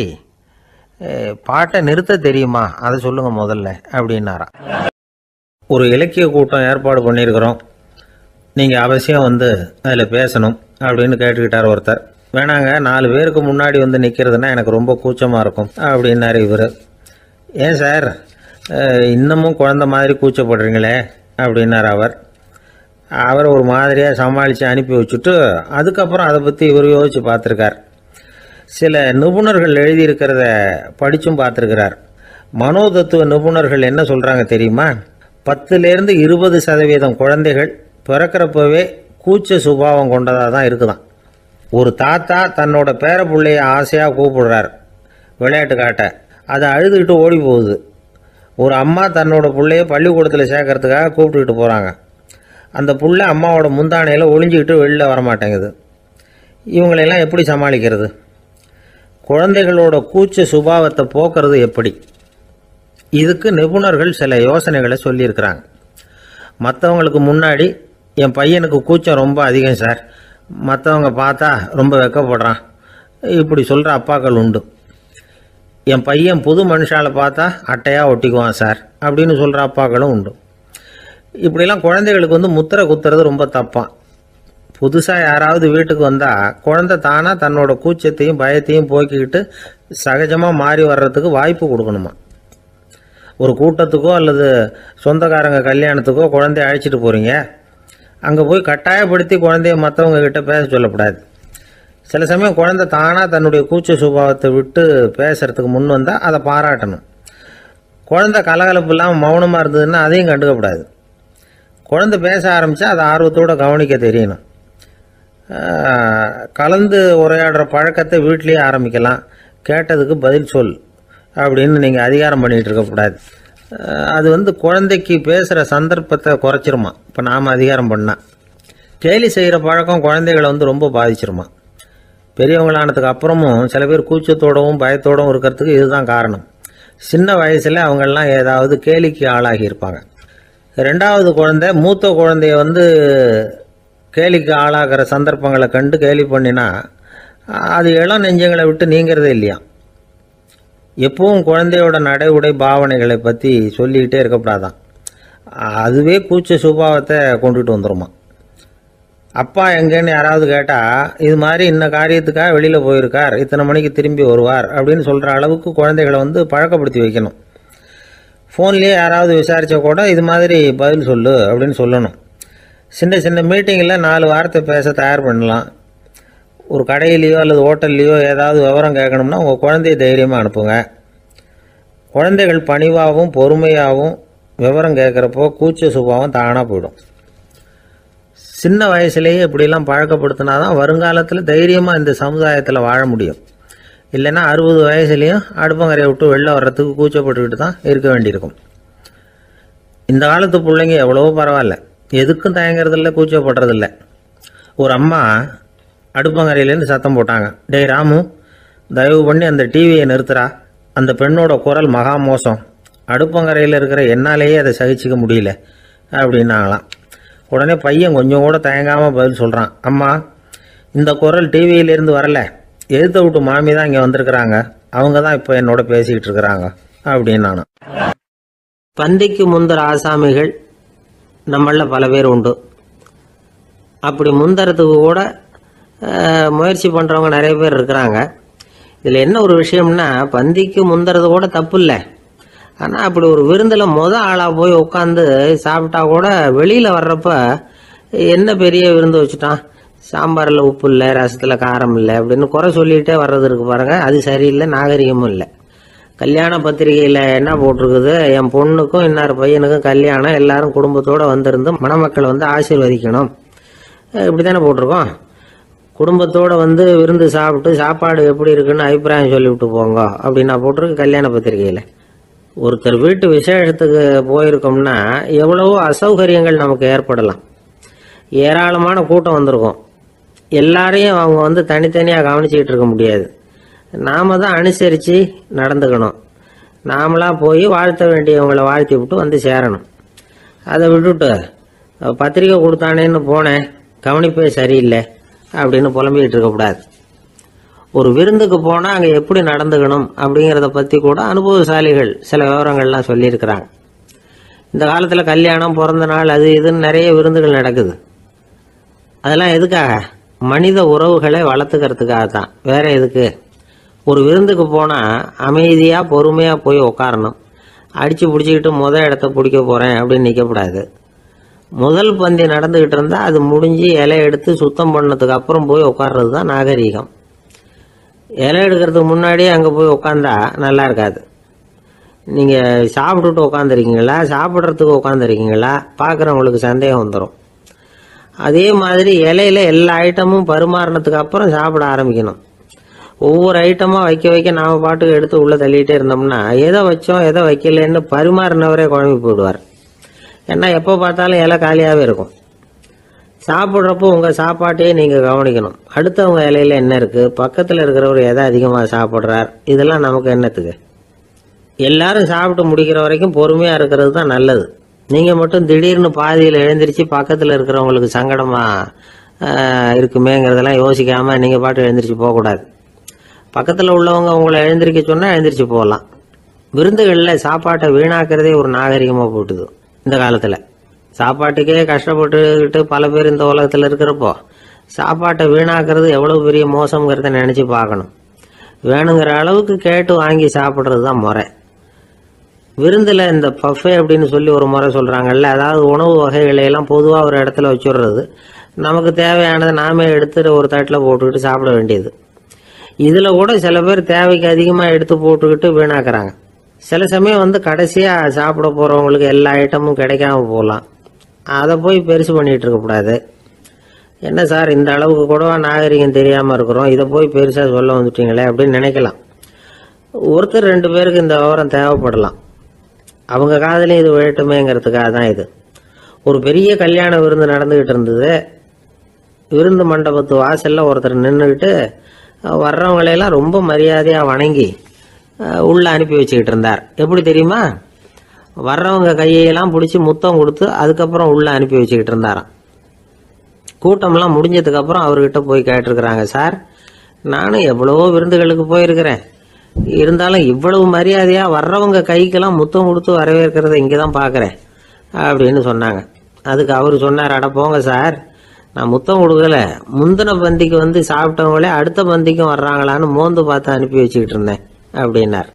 பாட்டை நிறுத்த தெரியுமா அதை சொல்லுங்கள் முதல்ல அப்படின்னாராம். ஒரு இலக்கிய கூட்டம் ஏற்பாடு பண்ணியிருக்கிறோம், நீங்கள் அவசியம் வந்து அதில் பேசணும் அப்படின்னு கேட்டுக்கிட்டார் ஒருத்தர். வேணாங்க, நாலு பேருக்கு முன்னாடி வந்து நிற்கிறதுனா எனக்கு ரொம்ப கூச்சமாக இருக்கும் அப்படின்னாரு இவர். ஏன் சார் இன்னமும் குழந்த மாதிரி கூச்சப்படுறீங்களே அப்படின்னார் அவர். அவரை ஒரு மாதிரியாக சமாளித்து அனுப்பி வச்சுட்டு அதுக்கப்புறம் அதை பற்றி இவர் யோசித்து பார்த்துருக்கார். சில நிபுணர்கள் எழுதியிருக்கிறத படித்தும் பார்த்துருக்கிறார். மனோதத்துவ நிபுணர்கள் என்ன சொல்கிறாங்க தெரியுமா? பத்துலேருந்து இருபது சதவீதம் குழந்தைகள் பிறக்கிறப்பவே கூச்ச சுபாவம் கொண்டதாக தான் இருக்குதான். ஒரு தாத்தா தன்னோட பேர பிள்ளைய ஆசையாக கூப்பிடுறார் விளையாட்டு காட்ட, அதை அழுதுகிட்டு ஓடி போகுது. ஒரு அம்மா தன்னோட பிள்ளைய பள்ளிக்கூடத்தில் சேர்க்கறதுக்காக கூப்பிட்டுக்கிட்டு போகிறாங்க. அந்த புள்ள அம்மாவோட முந்தானையில் ஒளிஞ்சிக்கிட்டு வெளியில் வரமாட்டேங்குது. இவங்களெல்லாம் எப்படி சமாளிக்கிறது? குழந்தைகளோட கூச்ச சுபாவத்தை போக்குறது எப்படி? இதுக்கு நிபுணர்கள் சில யோசனைகளை சொல்லியிருக்கிறாங்க. மற்றவங்களுக்கு முன்னாடி என் பையனுக்கு கூச்சம் ரொம்ப அதிகம் சார், மற்றவங்க பார்த்தா ரொம்ப வெக்கப்படுறான், இப்படி சொல்கிற அப்பாக்கள் உண்டு. என் பையன் புது மனுஷால பார்த்தா அட்டையாக ஒட்டிக்குவான் சார் அப்படின்னு சொல்கிற அப்பாக்களும் உண்டு. இப்படிலாம் குழந்தைகளுக்கு வந்து முத்திரை குத்துறது ரொம்ப தப்பான். புதுசாக யாராவது வீட்டுக்கு வந்தால் குழந்தை தானாக தன்னோட கூச்சத்தையும் பயத்தையும் போக்கிக்கிட்டு சகஜமாக மாறி வர்றதுக்கு வாய்ப்பு கொடுக்கணுமா. ஒரு கூட்டத்துக்கோ அல்லது சொந்தக்காரங்க கல்யாணத்துக்கோ குழந்தைய அழைச்சிட்டு போகிறீங்க, அங்கே போய் கட்டாயப்படுத்தி குழந்தைய மற்றவங்க கிட்ட பேச சொல்லக்கூடாது. சில சமயம் குழந்தை தானாக தன்னுடைய கூச்ச சுபாவத்தை விட்டு பேசுகிறதுக்கு முன் வந்தால் அதை பாராட்டணும். குழந்தை கலகலப்பு இல்லாமல் மௌனமாக இருந்ததுன்னா அதையும் கண்டுக்கக்கூடாது. குழந்தை பேச ஆரம்பித்தா அதை ஆர்வத்தோடு கவனிக்க தெரியணும். கலந்து உரையாடுற பழக்கத்தை வீட்லேயே ஆரம்பிக்கலாம். கேட்டதுக்கு பதில் சொல் அப்படின்னு நீங்கள் அதிகாரம் பண்ணிகிட்டு இருக்கக்கூடாது. அது வந்து குழந்தைக்கு பேசுகிற சந்தர்ப்பத்தை குறைச்சிருமா. இப்போ நாம் அதிகாரம் பண்ணால் கேலி செய்கிற பழக்கம் குழந்தைகளை வந்து ரொம்ப பாதிச்சிருமா. பெரியவங்களானதுக்கு அப்புறமும் சில பேர் கூச்சத்தோடவும் பயத்தோடவும் இருக்கிறதுக்கு இதுதான் காரணம். சின்ன வயசில் அவங்கெல்லாம் ஏதாவது கேலிக்கு ஆளாகி இருப்பாங்க. ரெண்டாவது குழந்தை மூத்த குழந்தைய வந்து கேலிக்கு ஆளாகிற சந்தர்ப்பங்களை கண்டு கேலி பண்ணினா அது இளம் நெஞ்சங்களை விட்டு நீங்கிறதே இல்லையா. எப்பவும் குழந்தையோட நடை உடை பாவனைகளை பற்றி சொல்லிக்கிட்டே இருக்கக்கூடாதான். அதுவே கூச்ச சுபாவத்தை கொண்டுட்டு வந்துடுமா. அப்பா எங்கேன்னு யாராவது கேட்டால் இது மாதிரி இன்ன காரியத்துக்காக வெளியில் போயிருக்கார், இத்தனை மணிக்கு திரும்பி வருவார் அப்படின்னு சொல்கிற அளவுக்கு குழந்தைகளை வந்து பழக்கப்படுத்தி வைக்கணும். ஃபோன்லேயே யாராவது விசாரித்தா கூட இது மாதிரி பதில் சொல்லு அப்படின்னு சொல்லணும். சின்ன சின்ன மீட்டிங்கில் நாலு வார்த்தை பேச தயார் பண்ணலாம். ஒரு கடையிலையோ அல்லது ஹோட்டல்லையோ ஏதாவது விவரம் கேட்கணும்னா உங்கள் குழந்தைய தைரியமாக அனுப்புங்க. குழந்தைகள் பணிவாகவும் பொறுமையாகவும் விவரம் கேட்குறப்போ கூச்ச சுபாவம் தானாக போயிடும். சின்ன வயசுலேயே இப்படிலாம் பழக்கப்படுத்தினா தான் வருங்காலத்தில் தைரியமாக இந்த சமுதாயத்தில் வாழ முடியும். இல்லைன்னா அறுபது வயசுலேயும் அடுப்பங்கரையை விட்டு வெளில வர்றதுக்கு கூச்சப்பட்டுக்கிட்டு தான் இருக்க வேண்டியிருக்கும். இந்த காலத்து பிள்ளைங்க எவ்வளவோ பரவாயில்ல, எதுக்கும் தயங்குறதில்ல, கூச்சப்படுறதில்ல. ஒரு அம்மா அடுப்பங்கரையிலேருந்து சத்தம் போட்டாங்க, டேய் ராமு, தயவு பண்ணி அந்த டிவியை நிறுத்துறா, அந்த பெண்ணோட குரல் மகா மோசம், அடுப்பங்கரையில் இருக்கிற என்னாலேயே அதை சகிச்சிக்க முடியல அப்படின்னாங்களாம். உடனே பையன் கொஞ்சம் கூட தயங்காமல் பதில் சொல்கிறான், அம்மா இந்த குரல் டிவியிலேருந்து வரல, எழுத்த விட்டு மாமி தான் இங்கே வந்திருக்கிறாங்க, அவங்க தான் இப்போ என்னோட பேசிக்கிட்டு இருக்கிறாங்க அப்படின்னு நானும். பந்திக்கு முந்தர ஆசாமிகள் நம்மளில் பல பேர் உண்டு. அப்படி முந்தறதுக்கு கூட முயற்சி பண்ணுறவங்க நிறைய பேர் இருக்கிறாங்க. இதில் என்ன ஒரு விஷயம்னா, பந்திக்கு முந்துறது கூட தப்பு இல்லை. ஆனால் அப்படி ஒரு விருந்தில் மொதல் ஆளாக போய் உட்காந்து சாப்பிட்டா கூட வெளியில் வர்றப்ப என்ன பெரிய விருந்து வச்சுட்டான், சாம்பாரில் உப்பு இல்லை, ரசத்தில் காரம் இல்லை அப்படின்னு குறை சொல்லிகிட்டே வர்றது இருக்கு பாருங்கள், அது சரியில்லை, நாகரிகமும் இல்லை. கல்யாண பத்திரிகையில் என்ன போட்டிருக்குது, என் பொண்ணுக்கும் இன்னார் பையனுக்கும் கல்யாணம், எல்லாரும் குடும்பத்தோடு வந்திருந்து மணமக்கள் வந்து ஆசீர்வதிக்கணும், இப்படி தானே போட்டிருக்கோம். குடும்பத்தோடு வந்து விருந்து சாப்பிட்டு சாப்பாடு எப்படி இருக்குன்னு அபிப்பிராயம் சொல்லிவிட்டு போங்க அப்படின்னா போட்டிருக்கு கல்யாண பத்திரிகையில். ஒருத்தர் வீட்டு விசேஷத்துக்கு போயிருக்கோம்னா எவ்வளவோ அசௌகரியங்கள் நமக்கு ஏற்படலாம். ஏராளமான கூட்டம் வந்திருக்கும், எல்லாரையும் அவங்க வந்து தனித்தனியாக கவனிச்சிக்கிட்டு இருக்க முடியாது. நாம் தான் அனுசரித்து நடந்துக்கணும். நாமளாக போய் வாழ்த்த வேண்டியவங்களை வாழ்த்தி விட்டு வந்து சேரணும். அதை விட்டுட்டு பத்திரிக்கை கொடுத்தானேன்னு போனேன், கவனிப்பே சரியில்லை அப்படின்னு புலம்பிக்கிட்டு இருக்கக்கூடாது. ஒரு விருந்துக்கு போனால் அங்கே எப்படி நடந்துக்கணும் அப்படிங்கிறத பற்றி கூட அனுபவசாலிகள் சில விவரங்கள்லாம் சொல்லியிருக்கிறாங்க. இந்த காலத்தில் கல்யாணம், பிறந்த நாள், அது இதுன்னு நிறைய விருந்துகள் நடக்குது. அதெல்லாம் எதுக்காக? மனித உறவுகளை வளர்த்துக்கிறதுக்காக தான், வேற எதுக்கு? ஒரு விருந்துக்கு போனால் அமைதியாக பொறுமையாக போய் உட்காரணும். அடித்து பிடிச்சிக்கிட்டு முதல் இடத்த பிடிக்க போகிறேன் அப்படின்னு நிற்கக்கூடாது. முதல் பந்தி நடந்துக்கிட்டு இருந்தால் அது முடிஞ்சு இலை எடுத்து சுத்தம் பண்ணதுக்கு அப்புறம் போய் உட்கார்றது தான் நாகரீகம். இலை எடுக்கிறதுக்கு முன்னாடியே அங்கே போய் உட்காந்தா நல்லா இருக்காது. நீங்கள் சாப்பிட்டுட்டு உட்காந்துருக்கீங்களா, சாப்பிட்றதுக்கு உட்காந்துருக்கீங்களா, பார்க்குறவங்களுக்கு சந்தேகம் வந்துடும். அதே மாதிரி இலையில எல்லா ஐட்டமும் பரிமாறினதுக்கு அப்புறம் சாப்பிட ஆரம்பிக்கணும். ஒவ்வொரு ஐட்டமாக வைக்க வைக்க நாம் பாட்டுக்கு எடுத்து உள்ளே தள்ளிகிட்டே இருந்தோம்னா எதை வச்சோம் எதை வைக்கலன்னு பரிமாறினவரே குழம்பி போயிடுவார். ஏன்னா எப்போ பார்த்தாலும் இலை காலியாகவே இருக்கும். சாப்பிட்றப்போ உங்கள் சாப்பாட்டையே நீங்கள் கவனிக்கணும். அடுத்தவங்க இலையில் என்ன இருக்குது, பக்கத்தில் இருக்கிறவர் எதை அதிகமாக சாப்பிட்றார், இதெல்லாம் நமக்கு என்னத்துக்கு? எல்லாரும் சாப்பிட்டு முடிக்கிற வரைக்கும் பொறுமையாக இருக்கிறது தான் நல்லது. நீங்கள் மட்டும் திடீர்னு பாதியில் எழுந்திரிச்சு பக்கத்தில் இருக்கிறவங்களுக்கு சங்கடமாக இருக்குமேங்கிறதெல்லாம் யோசிக்காமல் நீங்கள் பாட்டு எழுந்திரிச்சு போகக்கூடாது. பக்கத்தில் உள்ளவங்க உங்களை எழுந்திரிக்க சொன்னால் எழுந்திரிச்சு போகலாம். விருந்துகளில் சாப்பாட்டை வீணாக்கிறதே ஒரு நாகரிகமாக போட்டுது இந்த காலத்தில். சாப்பாட்டுக்கே கஷ்டப்பட்டுக்கிட்டு பல பேர் இந்த உலகத்தில் இருக்கிறப்போ சாப்பாட்டை வீணாக்கிறது எவ்வளோ பெரிய மோசங்கிறத நினச்சி பார்க்கணும். வேணுங்கிற அளவுக்கு கேட்டு வாங்கி சாப்பிட்றது தான் முறை. விருந்தில் இந்த பஃபே அப்படின்னு சொல்லி ஒரு முறை சொல்கிறாங்கல்ல, அதாவது உணவு வகைகளையெல்லாம் பொதுவாக ஒரு இடத்துல வச்சுடுறது, நமக்கு தேவையானதை நாமே எடுத்துட்டு ஒரு தட்டில் போட்டுக்கிட்டு சாப்பிட வேண்டியது. இதில் கூட சில பேர் தேவைக்கு அதிகமாக எடுத்து போட்டுக்கிட்டு வீணாக்குறாங்க. சில சமயம் வந்து கடைசியாக சாப்பிட போகிறவங்களுக்கு எல்லா ஐட்டமும் கிடைக்காம போகலாம். அதை போய் பெருசு பண்ணிகிட்டு இருக்கக்கூடாது. என்ன சார் இந்த அளவுக்கு கூடவா நாகரிகம் தெரியாமல் இருக்கிறோம், இதை போய் பெருசாக சொல்ல வந்துட்டீங்களே அப்படின்னு நினைக்கலாம். ஒருத்தர் ரெண்டு பேருக்கு இந்த விவரம் தேவைப்படலாம், அவங்க காதலையும் இது விழட்டுமேங்கிறதுக்காக தான் இது. ஒரு பெரிய கல்யாண விருந்து நடந்துக்கிட்டு இருந்தது. விருந்து மண்டபத்து வாசலில் ஒருத்தர் நின்றுக்கிட்டு வர்றவங்களையெல்லாம் ரொம்ப மரியாதையாக வணங்கி உள்ளே அனுப்பி வச்சுக்கிட்டு இருந்தார். எப்படி தெரியுமா? வர்றவங்க கையெல்லாம் பிடிச்சி முத்தம் கொடுத்து அதுக்கப்புறம் உள்ளே அனுப்பி வச்சுக்கிட்டு இருந்தாராம். கூட்டம்லாம் முடிஞ்சதுக்கப்புறம் அவர்கிட்ட போய் கேட்டிருக்கிறாங்க, சார் நானும் எவ்வளவோ விருந்துகளுக்கு போயிருக்கிறேன், இருந்தாலும் இவ்வளவு மரியாதையாக வர்றவங்க கைக்கெல்லாம் முத்தம் கொடுத்து வரவேற்கிறத இங்கே தான் பார்க்குறேன் அப்படின்னு சொன்னாங்க. அதுக்கு அவர் சொன்னார், அட போங்க சார், நான் முத்தம் கொடுக்கல, முந்தின பந்திக்கு வந்து சாப்பிட்டவங்களே அடுத்த பந்திக்கும் வர்றாங்களான்னு மோந்து பார்த்து அனுப்பி வச்சுக்கிட்டு இருந்தேன் அப்படின்னார்.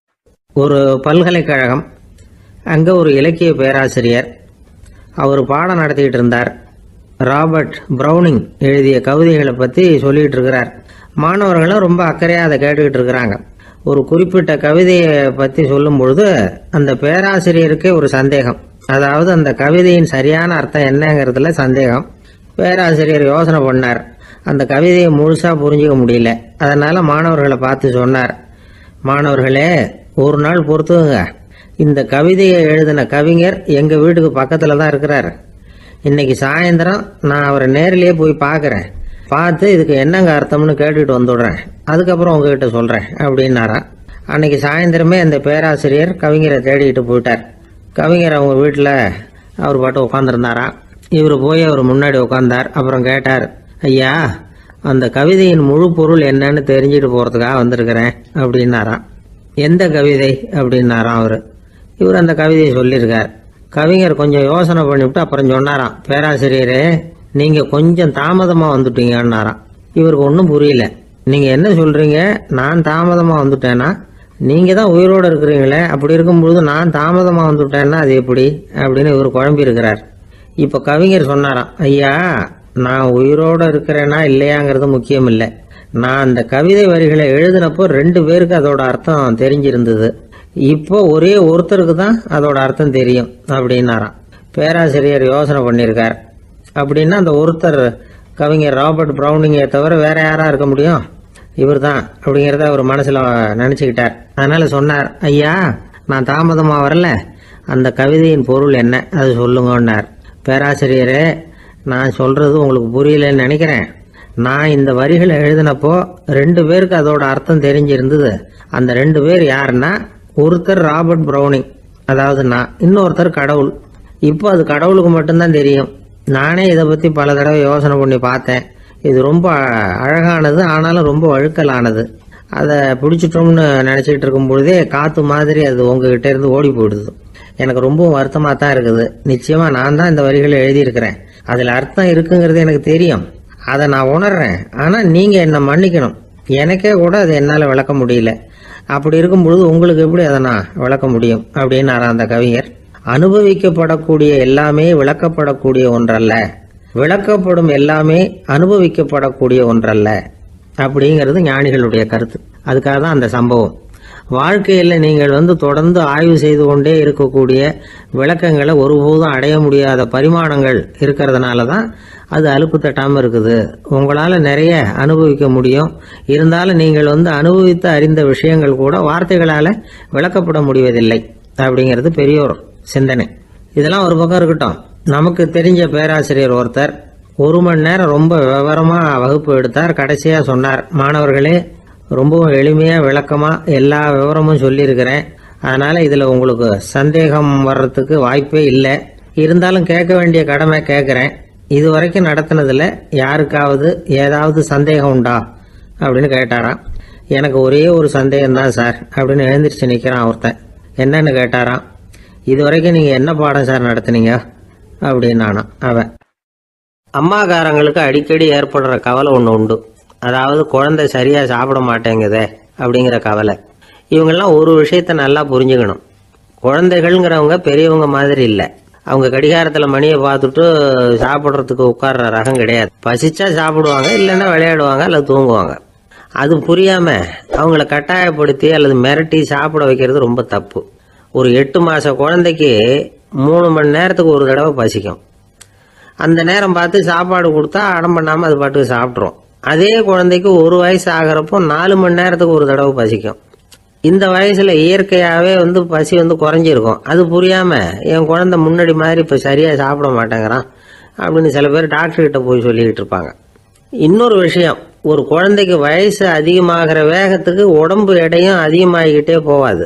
ஒரு பல்கலைக்கழகம், அங்கே ஒரு இலக்கிய பேராசிரியர், அவர் பாடம் நடத்திக்கிட்டு இருந்தார். ராபர்ட் ப்ரௌனிங் எழுதிய கவிதைகளை பற்றி சொல்லிகிட்டு இருக்கிறார். மாணவர்களும் ரொம்ப அக்கறையாக அதை கேட்டுக்கிட்டு இருக்கிறாங்க. ஒரு குறிப்பிட்ட கவிதையை பற்றி சொல்லும் பொழுது அந்த பேராசிரியருக்கே ஒரு சந்தேகம். அதாவது அந்த கவிதையின் சரியான அர்த்தம் என்னங்கிறதுல சந்தேகம். பேராசிரியர் யோசனை பண்ணார். அந்த கவிதையை முழுசாக புரிஞ்சிக்க முடியல. அதனால் மாணவர்களை பார்த்து சொன்னார், மாணவர்களே, ஒரு நாள் பொறுத்துங்க, இந்த கவிதையை எழுதின கவிஞர் எங்கள் வீட்டுக்கு பக்கத்தில் தான் இருக்கிறார். இன்னைக்கு சாயந்தரம் நான் அவரை நேரிலேயே போய் பார்க்குறேன். பார்த்து இதுக்கு என்னங்க அர்த்தம்னு கேட்டுட்டு வந்துடுறேன். அதுக்கப்புறம் உங்ககிட்ட சொல்கிறேன் அப்படின்னாராம். அன்னைக்கு சாயந்தரமே அந்த பேராசிரியர் கவிஞரை தேடிக்கிட்டு போயிட்டார். கவிஞர் அவங்க வீட்டில் அவர் பாட்டு உட்காந்துருந்தாராம். இவர் போய் அவர் முன்னாடி உட்காந்தார். அப்புறம் கேட்டார், ஐயா, அந்த கவிதையின் முழு பொருள் என்னன்னு தெரிஞ்சுட்டு போகிறதுக்காக வந்திருக்கிறேன் அப்படின்னாராம். எந்த கவிதை அப்படின்னாராம் அவர். இவர் அந்த கவிதையை சொல்லியிருக்கார். கவிஞர் கொஞ்சம் யோசனை பண்ணிவிட்டு அப்புறம் சொன்னாராம், பேராசிரியரே, நீங்கள் கொஞ்சம் தாமதமாக வந்துட்டீங்கன்னாராம். இவருக்கு ஒன்றும் புரியல. நீங்கள் என்ன சொல்கிறீங்க? நான் தாமதமாக வந்துட்டேன்னா? நீங்கள் தான் உயிரோடு இருக்கிறீங்களே, அப்படி இருக்கும்பொழுது நான் தாமதமாக வந்துட்டேன்னா அது எப்படி அப்படின்னு இவர் குழம்பி இருக்கிறார். இப்போ கவிஞர் சொன்னாராம், ஐயா, நான் உயிரோடு இருக்கிறேன்னா இல்லையாங்கிறது முக்கியம் இல்லை. நான் அந்த கவிதை வரிகளை எழுதினப்போ ரெண்டு பேருக்கு அதோட அர்த்தம் தெரிஞ்சிருந்தது. இப்போ ஒரே ஒருத்தருக்கு தான் அதோட அர்த்தம் தெரியும் அப்படின்னாராம். பேராசிரியர் யோசனை பண்ணியிருக்கார். அப்படின்னா அந்த ஒருத்தர் கவிஞர் ராபர்ட் ப்ரௌனிங்கை தவிர வேற யாரா இருக்க முடியும்? இவர் தான் அப்படிங்கிறத அவர் மனசில் நினச்சிக்கிட்டார். அதனால சொன்னார், ஐயா, நான் தாமதமாக வரல, அந்த கவிதையின் பொருள் என்ன அது சொல்லுங்கன்னார். பேராசிரியரே, நான் சொல்றது உங்களுக்கு புரியலன்னு நினைக்கிறேன். நான் இந்த வரிகளை எழுதினப்போ ரெண்டு பேருக்கு அதோட அர்த்தம் தெரிஞ்சிருந்தது. அந்த ரெண்டு பேர் யாருன்னா, ஒருத்தர் ராபர்ட் ப்ரௌனிங், அதாவது நான், இன்னொருத்தர் கடவுள். இப்போ அது கடவுளுக்கு மட்டும்தான் தெரியும். நானே இதை பற்றி பல தடவை யோசனை பண்ணி பார்த்தேன். இது ரொம்ப அழகானது, ஆனாலும் ரொம்ப வழுக்கலானது. அதை பிடிச்சிட்டோம்னு நினச்சிக்கிட்டு இருக்கும் பொழுதே காற்று மாதிரி அது உங்ககிட்ட இருந்து ஓடி போயிடுது. எனக்கு ரொம்பவும் வருத்தமாக தான் இருக்குது. நிச்சயமாக நான் தான் இந்த வரிகளை எழுதியிருக்கிறேன். அதில் அர்த்தம் இருக்குங்கிறது எனக்கு தெரியும். அதை நான் உணர்றேன். ஆனால் நீங்கள் என்னை மன்னிக்கணும். எனக்கே கூட அதை என்னால் விளக்க முடியல. அப்படி இருக்கும் பொழுது உங்களுக்கு எப்படி அதை நான் விளக்க முடியும் அப்படின்னாரா அந்த கவிஞர். அனுபவிக்கப்படக்கூடிய எல்லாமே விளக்கப்படக்கூடிய ஒன்றல்ல, விளக்கப்படும் எல்லாமே அனுபவிக்கப்படக்கூடிய ஒன்றல்ல அப்படிங்கிறது ஞானிகளுடைய கருத்து. அதுக்காக தான் அந்த சம்பவம். வாழ்க்கையில் நீங்கள் வந்து தொடர்ந்து ஆய்வு செய்து கொண்டே இருக்கக்கூடிய விளக்கங்களை ஒருபோதும் அடைய முடியாத பரிமாணங்கள் இருக்கிறதுனால தான் அது அலுப்பு தட்டாமல் இருக்குது. உங்களால் நிறைய அனுபவிக்க முடியும். இருந்தாலும் நீங்கள் வந்து அனுபவித்து அறிந்த விஷயங்கள் கூட வார்த்தைகளால் விளக்கப்பட முடிவதில்லை அப்படிங்கிறது பெரியோர் சிந்தனை. இதெல்லாம் ஒரு பக்கம் இருக்கட்டும். நமக்கு தெரிஞ்ச பேராசிரியர் ஒருத்தர் ஒரு மணி நேரம் ரொம்ப விவரமாக வகுப்பு எடுத்தார். கடைசியாக சொன்னார், மாணவர்களே, ரொம்பவும் எளிமையாக விளக்கமாக எல்லா விவரமும் சொல்லியிருக்கிறேன். அதனால் இதில் உங்களுக்கு சந்தேகம் வர்றதுக்கு வாய்ப்பே இல்லை. இருந்தாலும் கேட்க வேண்டிய கடமை கேட்குறேன். இது வரைக்கும் நடத்தினதில் யாருக்காவது ஏதாவது சந்தேகம் உண்டா அப்படின்னு கேட்டாராம். எனக்கு ஒரே ஒரு சந்தேகம் தான் சார் அப்படின்னு எழுந்திரிச்சு நிற்கிறான் ஒருத்தன். என்னன்னு கேட்டாராம். இது வரைக்கும் நீங்கள் என்ன பாடம் சார் நடத்துனீங்க அப்படின்னானா அவன். அம்மாக்காரங்களுக்கு அடிக்கடி ஏற்படுற கவலை ஒன்று உண்டு. அதாவது குழந்தை சரியாக சாப்பிட மாட்டேங்குதே அப்படிங்கிற கவலை. இவங்கெல்லாம் ஒரு விஷயத்த நல்லா புரிஞ்சுக்கணும். குழந்தைகள்ங்கிறவங்க பெரியவங்க மாதிரி இல்லை. அவங்க கடிகாரத்தில் மணியை பார்த்துட்டு சாப்பிட்றதுக்கு உட்கார்ற ரகம் கிடையாது. பசிச்சா சாப்பிடுவாங்க, இல்லைன்னா விளையாடுவாங்க அல்லது தூங்குவாங்க. அது புரியாமல் அவங்கள கட்டாயப்படுத்தி அல்லது மிரட்டி சாப்பிட வைக்கிறது ரொம்ப தப்பு. ஒரு எட்டு மாத குழந்தைக்கு மூணு மணி நேரத்துக்கு ஒரு தடவை பசிக்கும். அந்த நேரம் பார்த்து சாப்பாடு கொடுத்தா அடம் பண்ணாமல் அது பாட்டுக்கு சாப்பிட்றோம். அதே குழந்தைக்கு ஒரு வயசு ஆகிறப்போ நாலு மணி நேரத்துக்கு ஒரு தடவை பசிக்கும். இந்த வயசில் இயற்கையாகவே வந்து பசி வந்து குறைஞ்சிருக்கும். அது புரியாமல் என் குழந்தை முன்னாடி மாதிரி இப்போ சரியாக சாப்பிட மாட்டேங்கிறான் அப்படின்னு சில பேர் டாக்டர்கிட்ட போய் சொல்லிக்கிட்டு இருப்பாங்க. இன்னொரு விஷயம், ஒரு குழந்தைக்கு வயசு அதிகமாகிற வேகத்துக்கு உடம்பு எடையும் அதிகமாகிக்கிட்டே போகாது.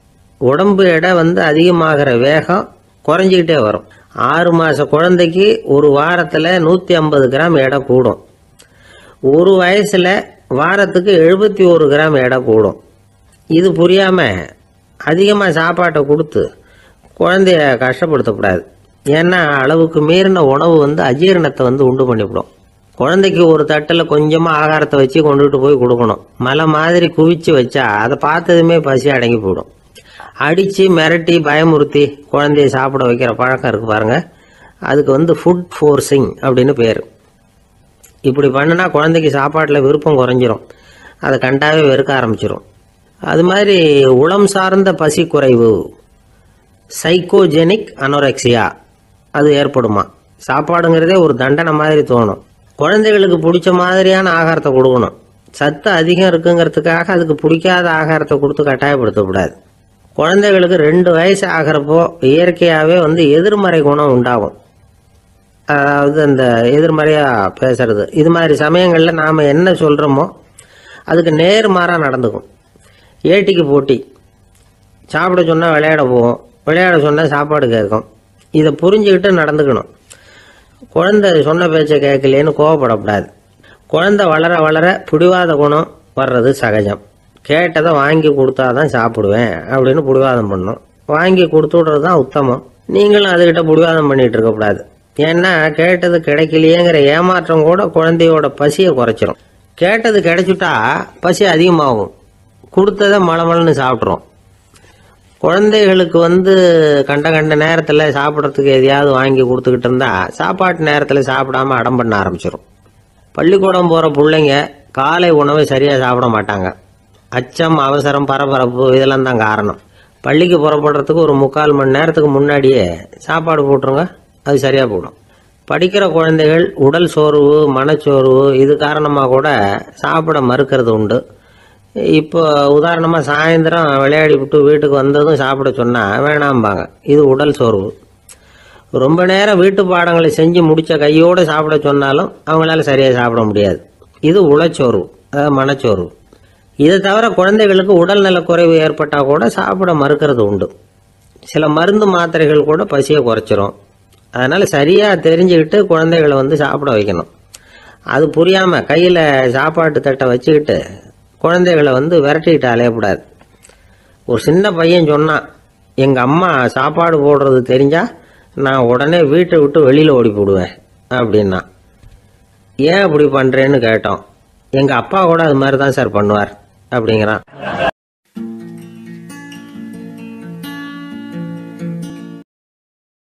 உடம்பு எடை வந்து அதிகமாகிற வேகம் குறைஞ்சிக்கிட்டே வரும். ஆறு மாத குழந்தைக்கு ஒரு வாரத்தில் நூற்றி ஐம்பது கிராம் எடை கூடும். ஒரு வயசில் வாரத்துக்கு எழுபத்தி ஒரு கிராம் எடை கூடும். இது புரியாமல் அதிகமாக சாப்பாட்டை கொடுத்து குழந்தைய கஷ்டப்படுத்தக்கூடாது. ஏன்னா அளவுக்கு மீறின உணவு வந்து அஜீரணத்தை வந்து உண்டு பண்ணிவிடும். குழந்தைக்கு ஒரு தட்டில் கொஞ்சமாக ஆகாரத்தை வச்சு கொண்டுகிட்டு போய் கொடுக்கணும். மலை மாதிரி குவிச்சு வச்சா அதை பார்த்ததுமே பசி அடங்கி போயிடும். அடித்து மிரட்டி பயமுறுத்தி குழந்தைய சாப்பிட வைக்கிற பழக்கம் இருக்குது பாருங்க, அதுக்கு வந்து ஃபுட் ஃபோர்ஸிங் அப்படின்னு பேர். இப்படி பண்ணினா குழந்தைக்கு சாப்பாட்டில் விருப்பம் குறைஞ்சிரும், அதை கண்டாவே வெறுக்க ஆரம்பிச்சிடும். அது மாதிரி உளம் சார்ந்த பசி குறைவு, சைக்கோஜெனிக் அனோரெக்சியா, அது ஏற்படுமா. சாப்பாடுங்கிறதே ஒரு தண்டனை மாதிரி தோணும். குழந்தைகளுக்கு பிடிச்ச மாதிரியான ஆகாரத்தை கொடுக்கணும். சத்து அதிகம் இருக்குங்கிறதுக்காக அதுக்கு பிடிக்காத ஆகாரத்தை கொடுத்து கட்டாயப்படுத்தக்கூடாது. குழந்தைகளுக்கு ரெண்டு வயசு ஆகிறப்போ இயற்கையாகவே வந்து எதிர்மறை குணம் உண்டாகும். அதாவது அந்த எதிர்மறையாக பேசுறது, இது மாதிரி சமயங்களில் நாம் என்ன சொல்கிறோமோ அதுக்கு நேர்மாறாக நடந்துக்கும். ஏட்டிக்கு போட்டி, சாப்பிட சொன்னால் விளையாட போவோம், விளையாட சொன்னால் சாப்பாடு கேட்கும். இதை புரிஞ்சுக்கிட்டு நடந்துக்கணும். குழந்தை சொன்ன பேச்சை கேட்கலேன்னு கோவப்படக்கூடாது. குழந்தை வளர வளர பிடிவாத குணம் வர்றது சகஜம். கேட்டதை வாங்கி கொடுத்தாதான் சாப்பிடுவேன் அப்படின்னு பிடிவாதம் பண்ணும். வாங்கி கொடுத்து விடுறது தான் உத்தமம். நீங்களும் அதுக்கிட்ட பிடிவாதம் பண்ணிட்டு இருக்கக்கூடாது. ஏன்னா கேட்டது கிடைக்கலையேங்கிற ஏமாற்றம் கூட குழந்தையோட பசியை குறைச்சிரும். கேட்டது கிடைச்சிட்டா பசி அதிகமாகும், கொடுத்ததை மலமலன்னு சாப்பிட்றோம். குழந்தைகளுக்கு வந்து கண்ட கண்ட நேரத்தில் சாப்பிட்றதுக்கு எதையாவது வாங்கி கொடுத்துக்கிட்டு இருந்தால் சாப்பாட்டு நேரத்தில் சாப்பிடாம அடம் பண்ண ஆரம்பிச்சிடும். பள்ளிக்கூடம் போகிற பிள்ளைங்க காலை உணவை சரியாக சாப்பிட மாட்டாங்க. அச்சம், அவசரம், பரபரப்பு இதெல்லாம் தான் காரணம். பள்ளிக்கு புறப்படுறதுக்கு ஒரு முக்கால் மணி நேரத்துக்கு முன்னாடியே சாப்பாடு போட்டுருங்க, அது சரியாக போடும். படிக்கிற குழந்தைகள் உடல் சோர்வு, மனச்சோர்வு இது காரணமாக கூட சாப்பிட மறுக்கிறது உண்டு. இப்போ உதாரணமாக சாயந்தரம் விளையாடி விட்டு வீட்டுக்கு வந்ததும் சாப்பிட சொன்னால் வேணாம்பாங்க. இது உடல் சோர்வு. ரொம்ப நேரம் வீட்டு பாடங்களை செஞ்சு முடித்த கையோடு சாப்பிட சொன்னாலும் அவங்களால சரியாக சாப்பிட முடியாது. இது உளச்சோர்வு, அதாவது மனச்சோர்வு. இதை தவிர குழந்தைகளுக்கு உடல் நல குறைவு ஏற்பட்டால் கூட சாப்பிட மறுக்கிறது உண்டு. சில மருந்து மாத்திரைகள் கூட பசியை குறைச்சிரும். அதனால் சரியாக தெரிஞ்சுக்கிட்டு குழந்தைகளை வந்து சாப்பிட வைக்கணும். அது புரியாமல் கையில் சாப்பாட்டு தட்டை வச்சுக்கிட்டு குழந்தைகளை வந்து விரட்டிக்கிட்டு அலையக்கூடாது. ஒரு சின்ன பையன் சொன்னான், எங்கள் அம்மா சாப்பாடு போடுறது தெரிஞ்சால் நான் உடனே வீட்டை விட்டு வெளியில் ஓடி போடுவேன் அப்படின்னா. ஏன் அப்படி பண்ணுறேன்னு கேட்டோம். எங்கள் அப்பா கூட அது மாதிரி தான் சார் பண்ணுவார் அப்படிங்கிறான்.